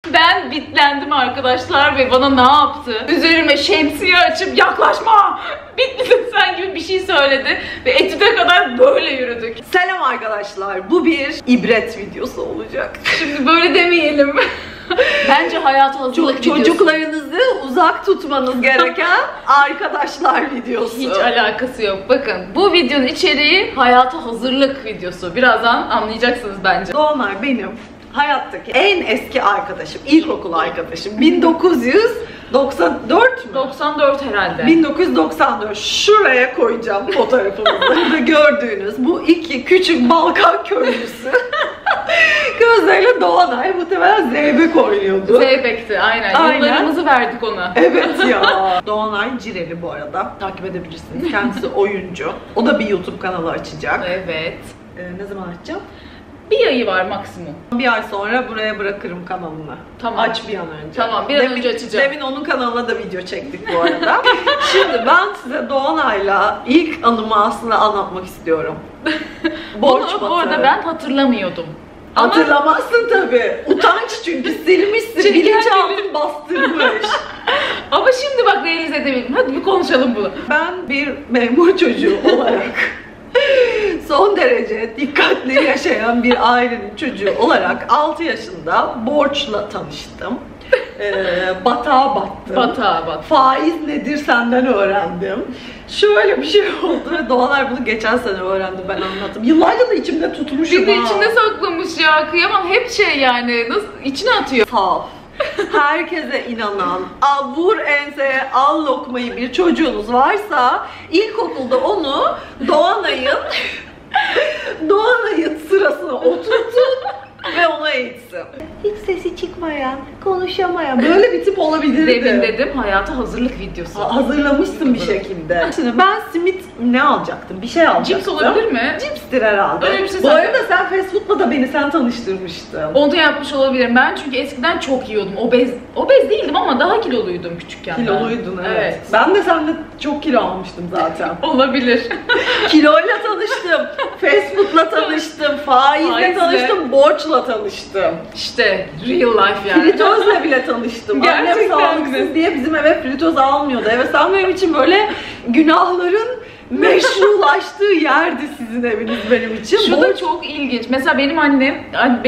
Ben bitlendim arkadaşlar ve bana ne yaptı? Üzerime şemsiye açıp yaklaşma! Bitti sen gibi bir şey söyledi ve etüde kadar böyle yürüdük. Selam arkadaşlar, bu bir ibret videosu olacak. Şimdi böyle demeyelim. Bence hayata hazırlık videosu. Çocuklarınızı uzak tutmanız gereken arkadaşlar videosu. Hiç alakası yok. Bakın bu videonun içeriği hayata hazırlık videosu. Birazdan anlayacaksınız bence. Doğanay benim hayattaki en eski arkadaşım, ilkokul arkadaşım. 1994 mü? 94 herhalde. 1994. Şuraya koyacağım fotoğrafımızı. Burada gördüğünüz bu iki küçük Balkan köylüsü gözleriyle Doğanay muhtemelen Zeybek oynuyordu. Zeybek'ti aynen. Yıllarımızı verdik ona. Evet ya. Doğanay Cireli bu arada. Takip edebilirsiniz. Kendisi oyuncu. O da bir YouTube kanalı açacak. Evet. Ne zaman açacağım? Bir ayı var maksimum. Bir ay sonra buraya bırakırım kanalını. Tamam. Aç bir an önce. Tamam, bir an önce açacağım. Demin onun kanalına da video çektik bu arada. Şimdi ben size Doğanay'la ilk anımı aslında anlatmak istiyorum. Bunu bu arada ben hatırlamıyordum. Hatırlamazsın tabii. Utanç çünkü silmişsin. Çünkü Bilinçaltın bastırmış. Ama şimdi bak realize edemedim. Hadi bir konuşalım bunu. Ben bir memur çocuğu olarak son derece dikkatli yaşayan bir ailenin çocuğu olarak 6 yaşında borçla tanıştım. Batağa battım. Batağa battım. Faiz nedir senden öğrendim. Şöyle bir şey oldu ve Doğanay bunu geçen sene öğrendi, ben anlattım. Yıllarca da içimde tutmuşum. Bir de içinde saklamış ya, kıyamam, hep şey yani, nasıl içine atıyor. Saf, herkese inanan, vur enseye al lokmayı bir çocuğunuz varsa ilkokulda onu Doğanay'ın sırasına oturtun ve ona eğitsin. Hiç sesi çıkmayan, konuşamayan böyle bir tip olabilirdi. Demin dedim hayata hazırlık videosu. Hazırlamışsın bir şekilde. Şimdi ben simit ne alacaktım? Bir şey alacaktım. Cips olabilir mi? Cipstir herhalde. Öyle bir şey bu arada sen fast food'la da beni tanıştırmıştın. Onu da yapmış olabilirim ben çünkü eskiden çok yiyordum. Obez değildim ama daha kiloluydum küçükken. Kiloluydun evet. Ben de seninle çok kilo almıştım zaten. Olabilir. Kiloyla tanıştım, fast food'la tanıştım, faizle tanıştım, borçla tanıştım. İşte real life yani. Fritözle bile tanıştım. Gerçekten Annem sağlıksız diye bizim eve fritöz almıyordu. Evet, sen benim için böyle günahların meşrulaştığı yerdi sizin eviniz benim için. Şu da çok ilginç. Mesela benim annem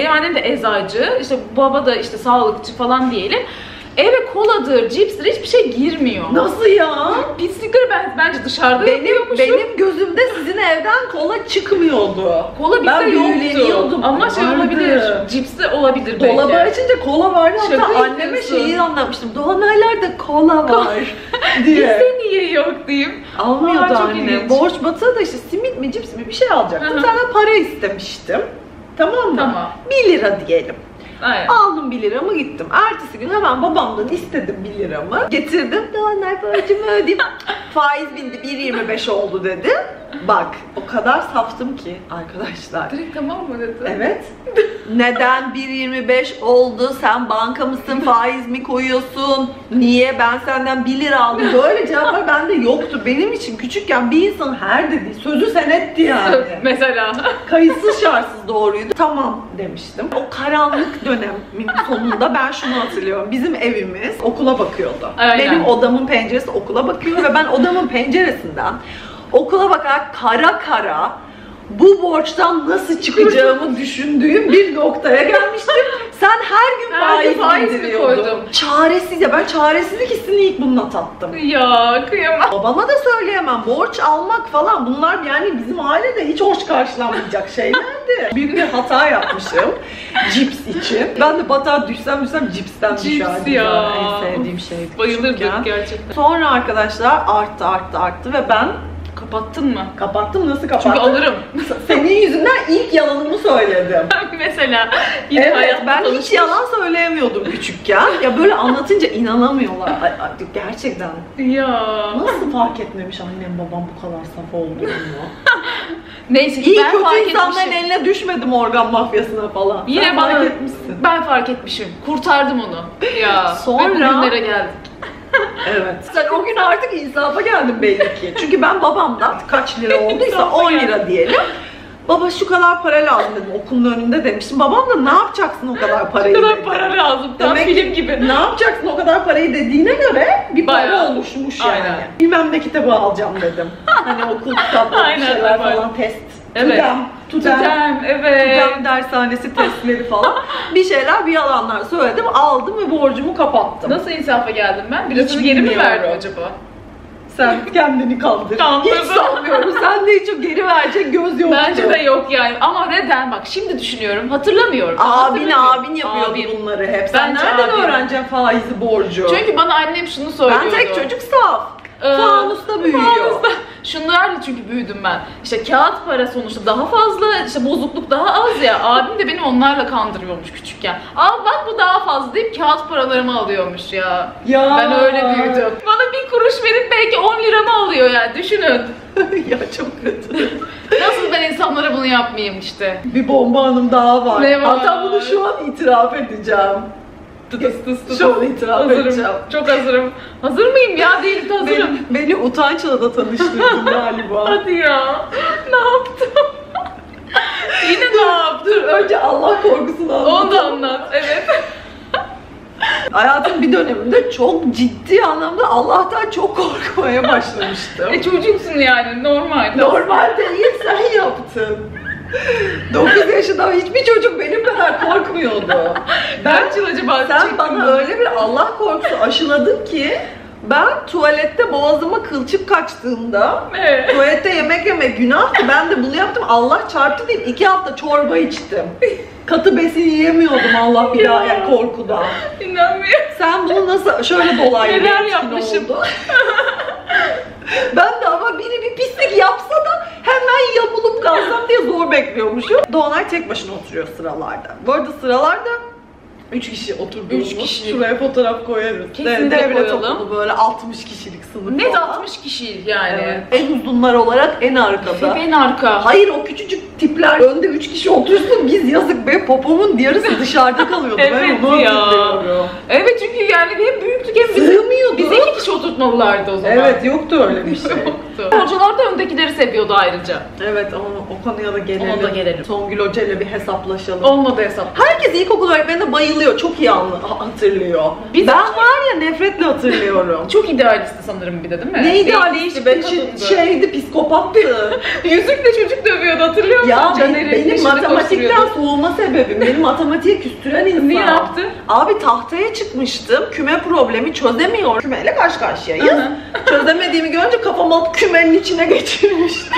de eczacı, işte baba da işte sağlıkçı falan diyelim. Eve koladır, cipstir hiçbir şey girmiyor. Nasıl ya? Pislikleri bence dışarıda benim gözümde sizin evden kola çıkmıyordu. Kola bizde yoktu. Ama şey olabilir, cips de olabilir belki. Dolabı açınca kola vardı. Şaka hatta anneme şeyi anlatmıştım. Doğanaylar'da kola var diye. Bizde niye yok diyeyim. Almıyordu anne. Borç batığı da işte simit mi cips mi bir şey alacaktım. Senden para istemiştim. Tamam mı? Tamam. 1 lira diyelim. Aynen. Aldım 1 liramı gittim. Ertesi gün hemen babamdan istedim 1 liramı. Getirdim. Doğanay borcumu ödeyeyim. Faiz bindi 1,25 oldu dedi. Bak o kadar saftım ki arkadaşlar. Direkt tamam mı dedi? Evet. Neden 1,25 oldu? Sen banka mısın? Faiz mi koyuyorsun? Niye? Ben senden 1 lira aldım. Böyle cevaplar bende yoktu. Benim için küçükken bir insan her dediği sözü senetti yani. Mesela. Kayıtsız şartsız doğruydu. Tamam demiştim. O karanlık dönemin sonunda ben şunu hatırlıyorum. Bizim evimiz okula bakıyordu. Aynen. Benim odamın penceresi okula bakıyor ve ben odamın penceresinden okula bakarak kara kara bu borçtan nasıl çıkacağımı düşündüğüm bir noktaya gelmiştim. Sen her gün faiz indiriyordun. Çaresiz ya, ben çaresizlik hissini ilk bununla tattım. Ya kıyamam. Babama da söyleyemem. Borç almak falan bunlar yani bizim ailede hiç hoş karşılanmayacak şeylerdi. Büyük bir hata yapmışım cips için. Ben de batağa düşsem cipsten düşerdim. Cips ya. En sevdiğim şeydi. Bayılırdık gerçekten. Sonra arkadaşlar arttı ve ben kapattın mı? Kapattım. Nasıl kapattım? Çünkü alırım. Senin yüzünden ilk yalanımı söyledim. Mesela. Evet, ben hiç yalan söyleyemiyordum küçükken. Ya böyle anlatınca inanamıyorlar. Gerçekten. Ya. Nasıl fark etmemiş annem babam bu kadar saf olduğunu? Neyse ki İyi ben kötü fark insanların etmişim. eline düşmedim organ mafyasına falan. Yine sen bana fark etmişsin. Ben fark etmişim. Kurtardım onu. Ya. Sonra ve bugünlere geldik. Evet. Sen o gün artık insafa geldin belli ki. Çünkü ben babamdan kaç lira olduysa 10 lira diyelim. Baba şu kadar para lazım dedim okulun önünde demiştim. Babam da ne yapacaksın o kadar parayı Ne kadar dedi. para lazım. Tam Demek film gibi. Ne yapacaksın o kadar parayı dediğine göre bir para Bayağı. oluşmuş yani. Aynen. Bilmem ne kitabı alacağım dedim. Hani okul kitapları bir Aynen, şeyler evet. falan test. Evet. Tudem, evet. Tudem dershanesi testleri falan. Bir şeyler bir yalanlar söyledim. Aldım ve borcumu kapattım. Nasıl insafa geldim ben? Biraz Hiç geri mi bilmiyorum. verdim acaba? Sen kendini kandır. Kandırdım. Hiç sanmıyorum. Sen de hiç o geri verecek göz yoktu. Bence de yok yani. Ama neden? Bak şimdi düşünüyorum. Hatırlamıyorum. Abin yapıyordu Abim. bunları hep. Sen Bence nereden abim. öğreneceksin faizi borcu? Çünkü bana annem şunu söylüyordu. ben tek çocuk saf. Fanusta büyüyor. Fanusta. Şunlarla çünkü büyüdüm ben. İşte kağıt para sonuçta daha fazla, işte bozukluk daha az ya. Abim de beni onlarla kandırıyormuş küçükken. Al bak bu daha fazla deyip kağıt paralarımı alıyormuş ya. Ya. Ben öyle büyüdüm. Bana 1 kuruş verip belki 10 liramı alıyor yani düşünün. Ya çok kötü. Nasıl ben insanlara bunu yapmayayım işte. Bir bomba hanım daha var. Ne var? Hatta bunu şu an itiraf edeceğim. Şu an itiraf Hazırım. edeceğim. Çok hazırım. Hazır mıyım ya? Değilim de hazırım. Beni utançla da tanıştırdın galiba. Hadi ya. Ne yaptım? Yine ne yaptım? Dur önce Allah korkusunu anlat. Onu da anlat. Evet. Hayatım bir döneminde çok ciddi anlamda Allah'tan çok korkmaya başlamıştım. Çocuksun yani normal. Normal değil, sen yaptın. 9 yaşında hiçbir çocuk benim kadar korkmuyordu. Kaç yıl acaba Sen çektim bana bunu? öyle bir Allah korkusu aşıladın ki ben tuvalette boğazıma kılçık kaçtığında Evet. tuvalette yemek yemek günahtı. Ben de bunu yaptım. Allah çarptı deyip 2 hafta çorba içtim. Katı besin yiyemiyordum Allah bir daha yani korkudan. İnanmıyorum. Sen bunu nasıl şöyle dolaylı bir Neler etkin yapmışım? oldu. Ben de ama biri bir pislik yapsa da hemen yamulup kalsam diye zor bekliyormuşum. Doğanay tek başına oturuyor sıralarda. Bu arada sıralarda 3 kişi oturduğumuz. 3 kişi. Şuraya fotoğraf koyarız. Kesinlikle Devlet koyalım. okulu böyle 60 kişilik sınıf Net falan. 60 kişi yani. Evet. En uzunlar olarak en arkada. Hep en arka. Hayır o küçücük tipler önde 3 kişi otursun biz yazık be popomun yarısı dışarıda kalıyordu. Ben Evet onu ya. hatırlıyorum. Evet çünkü yani hem büyüktük hem Sığmıyordu. bizi 2 kişi oturtmalılardı o zaman. Evet yoktu öyle bir şey. Yoktu. Hocalar da öndekileri seviyordu ayrıca. Evet ama o konuya da gelelim. Ona da gelelim. Songül Hoca ile bir hesaplaşalım. Olmadı hesap. Herkes ilkokul öğretmenine bayılıyor. Çok iyi hatırlıyor. Biz- Ben var ya nefretle hatırlıyorum. Çok idealistti sanırım bir de değil mi? Ne Değişik idealisti bir be kadındı. şeydi psikopattı. Yüzükle çocuk dövüyordu hatırlıyor musun? Ya Caner'in benim peşinde matematikten koşturuyordu. soğuma sebebim. Benim matematiğe küstüren insan. Ne yaptı? Abi tahtaya çıkmıştım. Küme problemi çözemiyorum. Kümeyle karşı karşıyayız. Hı hı. Çözemediğimi görünce kafamı alıp kümenin içine geçirmiştim.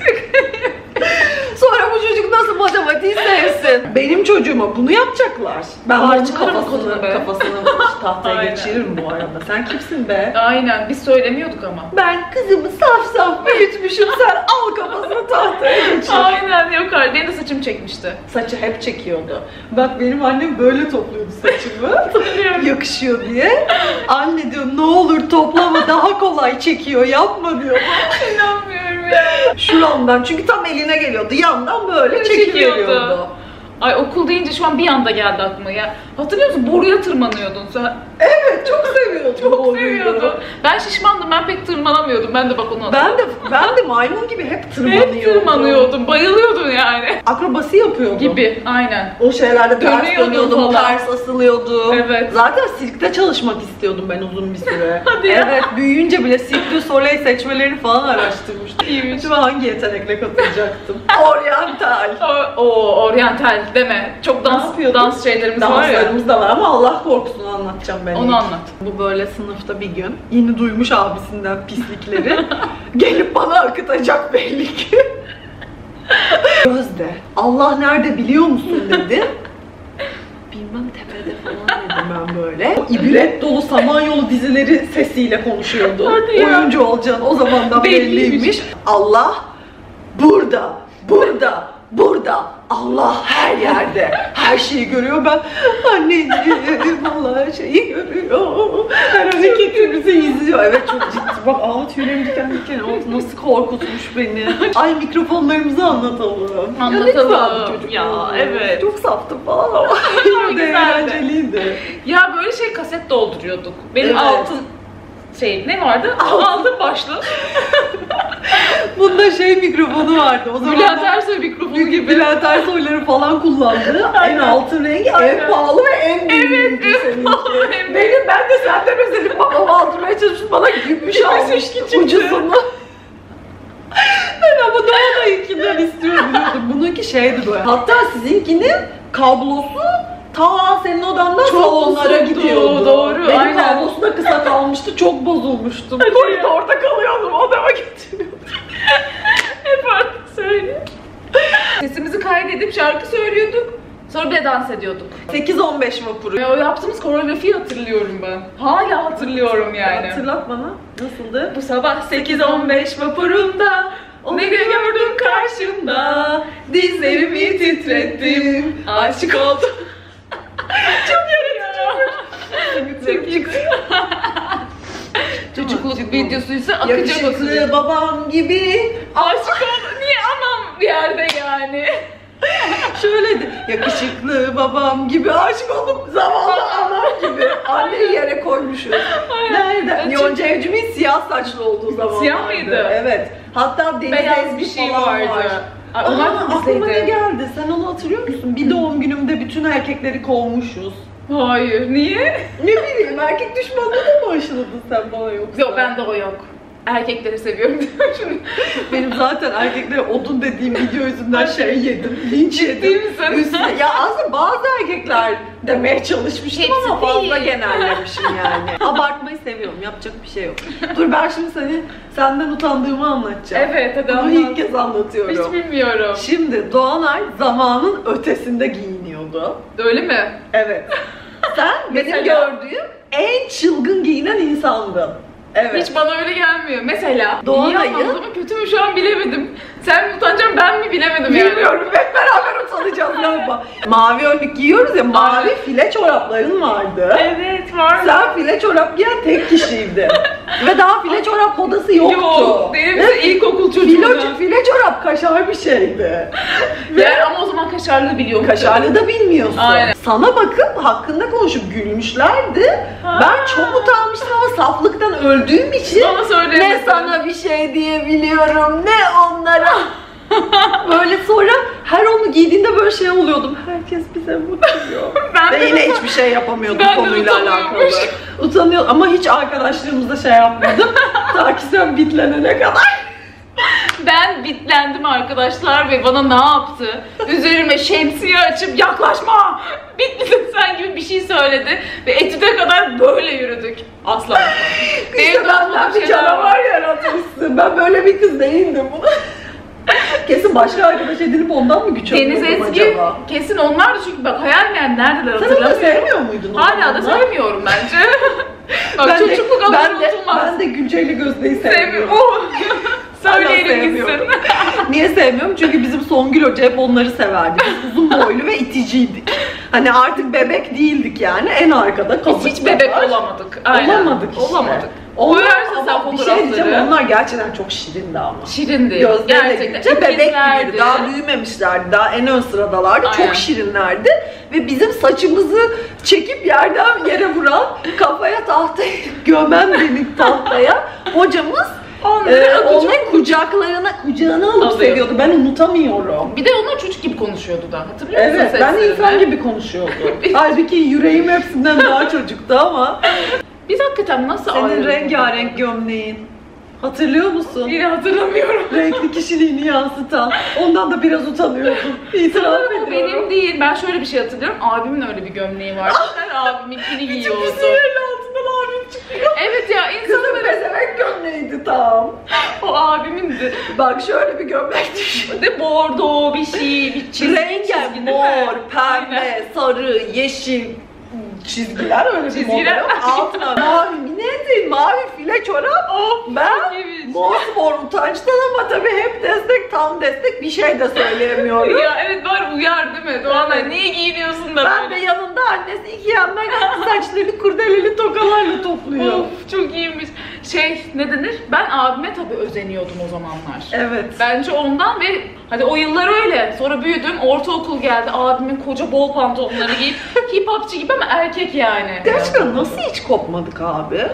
Sonra bu çocuk nasıl matematiği sevsin? Benim çocuğuma bunu yapacaklar. Ben onun Harcarım kodunu be. kafasını tahtaya Aynen. geçiririm bu arada. Sen kimsin be? Aynen biz söylemiyorduk ama. Ben kızımı saf saf büyütmüşüm. Sen al kafasını tahtaya geçir. Aynen yok hayır benim de saçım çekmişti. Saçı hep çekiyordu. Bak benim annem böyle topluyordu saçımı. Yakışıyor diye. Anne diyor ne olur toplama daha kolay çekiyor yapma diyor. İnanmıyorum ya. Şuramdan çünkü tam eline geliyordu. Yandan böyle çekiveriyordu. Ay okul deyince şu an bir anda geldi aklıma ya. Hatırlıyor musun? Boruya tırmanıyordun sen. Evet çok seviyordum. Çok o seviyordum. oyunu. Ben şişmandım. Ben pek tırmanamıyordum. Ben de bak onu hatırlıyorum. Ben de maymun gibi hep tırmanıyordum. Hep tırmanıyordum. Bayılıyordun yani. Akrobasi yapıyordum. Gibi. Aynen. O şeylerde ters Dönüyordun dönüyordum, falan. ters asılıyordum. Evet. Zaten sirkte çalışmak istiyordum ben uzun bir süre. Hadi ya. Evet, büyüyünce bile Cirque du Soleil seçmelerini falan araştırmıştım. İyiymiş. Acaba hangi yetenekle katılacaktım? Oryantal. O oryantal deme. Çok Ne yapıyordun? dans şeylerimiz var ya. Danslarımız da var ama Allah korkusunu anlatacağım ben. Onu ilk. anlat. Bu böyle sınıfta bir gün yeni duymuş abisinden pislikleri gelip bana akıtacak belli ki. Gözde, Allah nerede biliyor musun dedi. Bilmem tepede falan dedim ben böyle. O ibret dolu Samanyolu dizileri sesiyle konuşuyordu. Hadi ya. Oyuncu olacağın o zamandan Belliymiş. belliymiş. Allah burada, burada, burada. Allah her yerde. Her şeyi görüyor. Ben anneciğim Allah her şeyi görüyor. Her hareketimizi izliyor. Evet çok ciddi. Bak tüylerim diken diken oldu. Nasıl korkutmuş beni. Ay mikrofonlarımızı anlatalım. Anlatalım. Ya, lütfen çocuk Ya, oldu. evet. Çok saftım falan ama. Yine de güzeldi. eğlenceliydi. Ya böyle kaset dolduruyorduk. Benim Evet. altın ne vardı? Altın başlı. Bunda mikrofonu vardı. O zaman Bülent Ersoy mikrofonu gibi. Bülent Ersoy'ları falan kullandı. En altın rengi, en pahalı ve en büyüğüydü seninki. Ben de senden özelim babamı aldırmaya çalışmıştım. Bana gümüş almış ucuzunu. Ben ama Doğanay'ınkinden istiyorum biliyordum. Bununki böyle. Hatta sizinkinin kablosu ta senin odandan salonlara gidiyordu. Doğru. Benim aynen. kablosu da kısa kalmıştı. Çok bozulmuştum. Koridorda kalıyordum. Odama getiriyordum. Hep artık söyle. Sesimizi kaydedip şarkı söylüyorduk. Sonra bir de dans ediyorduk. 8-15 vapuru. O yaptığımız koreografiyi hatırlıyorum ben. Hala hatırlıyorum yani. Hatırlat bana. Nasıldı? Bu sabah 8-15 vapurunda ne gördüm karşımda, dizlerimi titrettim, aşık oldum. Çok yaratıcı. Çocukluk videosuysa akacak Yakışıklı babam gibi. aşık oldum. Niye anam bir yerde yani? Şöyleydi. Yakışıklı babam gibi aşık oldum. Zavallı anam gibi. Anneyi yere koymuşuz. Nerede? Yonca Evcimik'in siyah saçlı olduğu zaman. Siyah mıydı? Evet. Hatta Deniz Beyaz Ezgi bir şey falan vardı. var. Ay, onlar da Aklıma ne bizeydi. geldi? Sen onu hatırlıyor musun? Bir doğum günümde bütün erkekleri kovmuşuz. Hayır, niye? Ne bileyim, erkek düşmanlığı mı aşıladın sen bana yoksa? Yok, bende o yok. Erkekleri seviyorum diyorum şimdi. Benim zaten erkeklere odun dediğim video yüzünden yedim, linç yedim. Ciddi misin? Üstüne, ya aslında bazı erkekler demeye çalışmıştım Hepsi ama fazla değil. genellemişim yani. Abartmayı seviyorum, yapacak bir şey yok. Dur ben şimdi senden utandığımı anlatacağım. Evet, hadi Bunu anlat. ilk kez anlatıyorum. Hiç bilmiyorum. Şimdi Doğanay zamanın ötesinde giyiniyordu. Öyle mi? Evet. Sen benim Mesela? gördüğüm en çılgın giyinen insandın. Evet. Hiç bana öyle gelmiyor. Mesela Doğanay'ı- iyi anlamda mı kötü mü şu an bilemedim. Sen mi utanacaksın, ben mi bilemedim yani. Bilmiyorum, hep beraber utanacağız galiba. Mavi önlük giyiyoruz ya, mavi file çorapların vardı. Evet, var. Sen file çorap giyen tek kişiydin. Ve daha file çorap modası yoktu. Yok, benim Ve de ilkokul çocuğum. file çorap kaşar bir şeydi. Yani ama o zaman kaşarlı biliyorum. Kaşarlı da bilmiyorsun. Aynen. Sana bakıp hakkında konuşup gülmüşlerdi. Ha. Ben çok utanmıştım ama saflıktan öldüğüm için Bana söylemedin. ne sana bir şey diyebiliyorum ne onlara. Böyle sonra her onu giydiğinde böyle oluyordum. Herkes bize bakıyor. Ben Ve de yine hiçbir şey yapamıyordum Ben de konuyla alakalı. utanıyormuş. Utanıyor ama hiç arkadaşlarımızda yapmadım. Ta ki sen bitlenene kadar. Ben bitlendim arkadaşlar ve bana ne yaptı? Üzerime şemsiye açıp yaklaşma! Bitledin sen gibi bir şey söyledi ve etüde kadar böyle yürüdük. Asla. İşte benden bir canavar yaratmışsın. Ben böyle bir kız değildim. Kesin başka arkadaş edinip ondan mı güç Deniz alıyordum Ezgi acaba? kesin onlardı çünkü bak hayal yani neredeler Sen onu da hatırlamıyorum. sevmiyor muydun o Hala da zamanlar? sevmiyorum bence. Bak çocukluk anı unutulmaz. Ben de Gülce ile Gözde'yi Sevmiyorum. sevmiyorum. Oh. Hala Söyleyelim sevmiyorum. gitsin. Niye sevmiyorum? Çünkü bizim Songül Hoca hep onları severdi. Biz uzun boylu ve iticiydik. Hani artık bebek değildik yani. En arkada kazıklar. Hiç bebek olamadık. Aynen. Olamadık işte. Olamadık. Onlar, Koyarsın sen ama bir şey diyeceğim, fotoğrafları. onlar gerçekten çok şirindi ama. Şirindi. Gözlerine Gerçekten. gülce bebek İkizlerdi. gibiydi. Daha büyümemişlerdi. Daha en ön sıradalardı. Aynen. Çok şirinlerdi. Ve bizim saçımızı çekip yerden yere vuran, kafaya tahtayı gömen beni tahtaya hocamız onların kucağına alıp Alıyor. seviyordu. Ben unutamıyorum. Bir de onlar çocuk gibi konuşuyordu da. Hatırlıyor musun Evet, ben seslerini? insan gibi konuşuyordum. Halbuki yüreğim hepsinden daha çocuktu ama. Biz hakikaten nasıl Senin ayrıldık? rengarenk gömleğin. Hatırlıyor musun? Yine hatırlamıyorum. Renkli kişiliğini yansıtan. Ondan da biraz utanıyordum. İtiraf O ediyorum. benim değil. Ben şöyle bir şey hatırlıyorum. Abimin öyle bir gömleği vardı. Her abiminkini giyiyordu. altından abim çıkıyor. Evet ya Kızım insanların pezevenk gömleğiydi tam. o abimindi. Bak şöyle bir gömlek düşün. De bordo bir şey, bir çizgi. Rengi çizgi değil mi? mor, pembe, Aynen. sarı, yeşil çizgiler öyle bir Çizgiler. model. Altına mavi mini eteği, mavi file çorap. Ben çok iyiymiş. mor utançtan ama tabii hep destek, tam destek bir şey de söyleyemiyorum. Ya evet var uyar değil mi? Doğanay Evet. niye giyiniyorsun da Ben de böyle? yanında annesi iki yandan saçlarını kurdeleli tokalarla topluyor. Of çok iyiymiş. Ne denir? Ben abime tabii özeniyordum o zamanlar. Evet. Bence ondan ve hadi o yıllar öyle. Sonra büyüdüm, ortaokul geldi. Abimin koca bol pantolonları giyip hip hopçı gibi ama erkek yani. Gerçekten nasıl hiç kopmadık abi?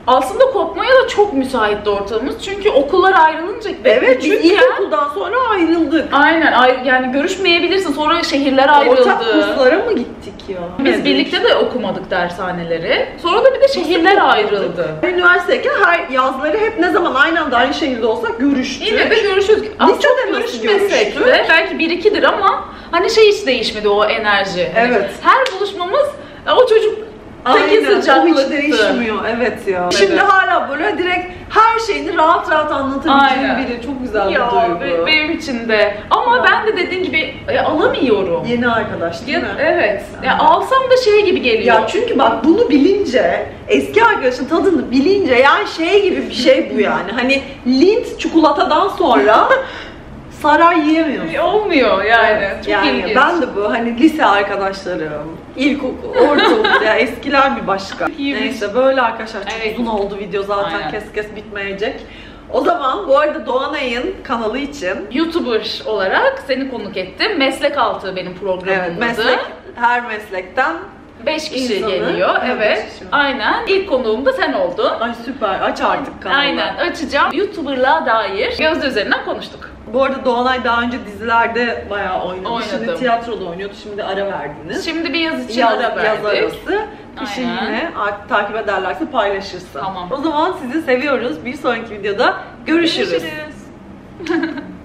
aslında kopmaya da çok müsaitti ortamımız. Çünkü okullar ayrılınca Evet, biz küçükken- ilkokuldan sonra ayrıldık. Aynen, yani görüşmeyebilirsin. Sonra şehirler ayrıldı. Ortak kurslara mı gittik ya? Biz birlikte de okumadık dershaneleri. Sonra da bir de şehirler ayrıldı. Üniversiteyken her yazları hep ne zaman aynı anda aynı şehirde olsak görüştük. Yine de görüşürüz. Az çok Lisede nasıl görüşmesek görüştük? de belki 1-2'dir ama hani şey hiç değişmedi o enerji. Hani Evet. her buluşmamız o çocuk teki Aynen, o sıcaklıktı. hiç değişmiyor. Evet ya. Evet. Şimdi hala böyle direkt her şeyini rahat rahat anlatabileceğim Aynen. biri. Çok güzel Ya bir duygu. benim için de. Ama Ya. ben de dediğin gibi alamıyorum. Yeni arkadaş değil Ya, mi? evet. Ya alsam da şey gibi geliyor. Ya çünkü bak bunu bilince, eski arkadaşın tadını bilince yani şey gibi bir şey bu yani. Hani Lindt çikolatadan sonra saray yiyemiyorsun. Olmuyor yani. Çok yani ilginç. ben de bu hani lise arkadaşlarım, ilkokul, ortaokul ya eskiler bir başka. İyiymiş. Neyse böyle arkadaşlar çok Evet. uzun oldu video zaten Aynen. kes bitmeyecek. O zaman bu arada Doğanay'ın kanalı için YouTuber olarak seni konuk ettim. Meslek altı benim programımın adı. her meslekten 5 kişi İnsanı, geliyor. evet, Evet. beş kişi. Aynen. İlk konuğum da sen oldun. ay süper aç artık kanalı. Aynen. Açacağım. YouTuber'lığa dair Gözde üzerinden konuştuk. Bu arada Doğanay daha önce dizilerde bayağı oynadı. Oynadım. Şimdi tiyatroda oynuyordu. Şimdi ara verdiniz. Şimdi bir yaz için Yaz ara verdik. arası. Kışın Aynen. yine artık takip ederlerse paylaşırsın. Tamam. O zaman sizi seviyoruz. Bir sonraki videoda görüşürüz. Görüşürüz.